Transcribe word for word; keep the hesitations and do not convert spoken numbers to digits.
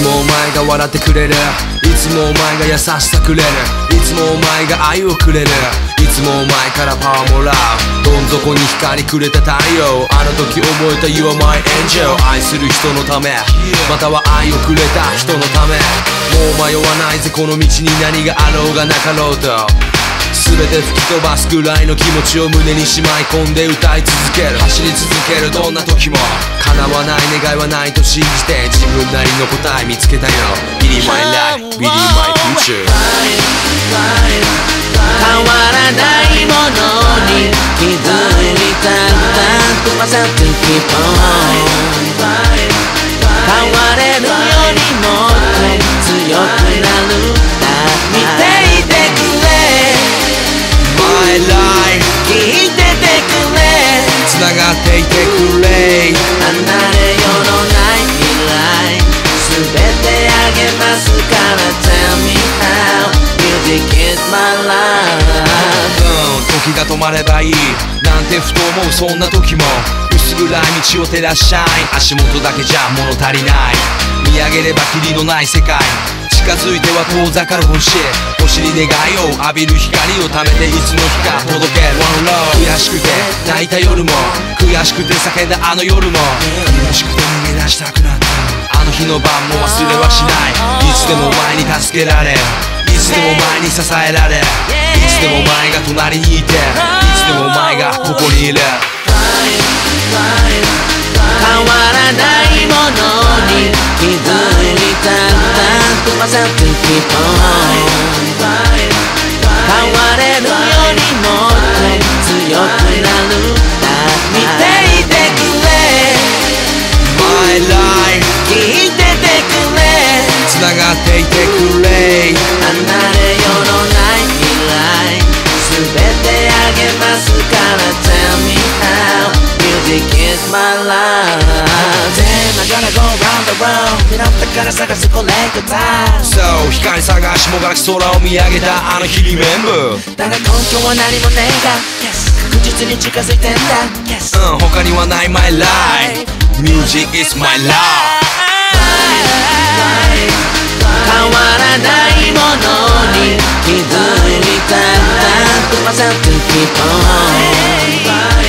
つもお前が笑ってくれる、いつもお前が優しさくれる、いつもお前が愛をくれる、いつもお前からパワーもらう。どん底に光くれた太陽、あの時覚えた You are my angel。 愛する人のため、または愛をくれた人のため、もう迷わないぜこの道に何があろうがなかろうと、全て吹き飛ばすぐらいの気持ちを胸にしまい込んで歌い続ける、走り続けるどんな時も。叶わない願いはないと信じて自分なりの答え見つけたよ。 Really my life, really my future。 変わらないものに気づいたんだとまさと keep on。 変われるよりもっと強くなる見ていてくれ My life 聞いててくれ繋がっていてくれ、 離れようのない未来全てあげますから Tell me how music is my life。 うん、時が止まればいいなんてふと思うそんな時も、薄暗い道を照らしシャイン、足元だけじゃ物足りない、見上げればキリのない世界、近づいては遠ざかる星、星に願いを浴びる光をためていつの日か届ける One love。 悔しくて泣いた夜も、悔しくて叫んだあの夜も、悔しくて逃げ出したくなったあの日の晩も忘れはしない。いつでもお前に助けられ、いつでもお前に支えられ、いつでもお前が隣にいて、いつでもお前がここにいる。 変わらないものに気づいたんだとまさと keep on。 変われるよりもっと強くなる見ていてくれ My life 聞いててくれ繋がっていてくれ、 離れようのない未来全てあげますから Tell me how music is my life。 Then I'm gonna go round the world 拾ったから探すコレクター。 So 光探しもがらき空を見上げたあの日リメンバー。 だが根拠は何もねえが、yes、確実に近づいてんだ、yes、 うん、他にはない My life Music is my love。 変わらないものに気づいたんだとまさと keep on。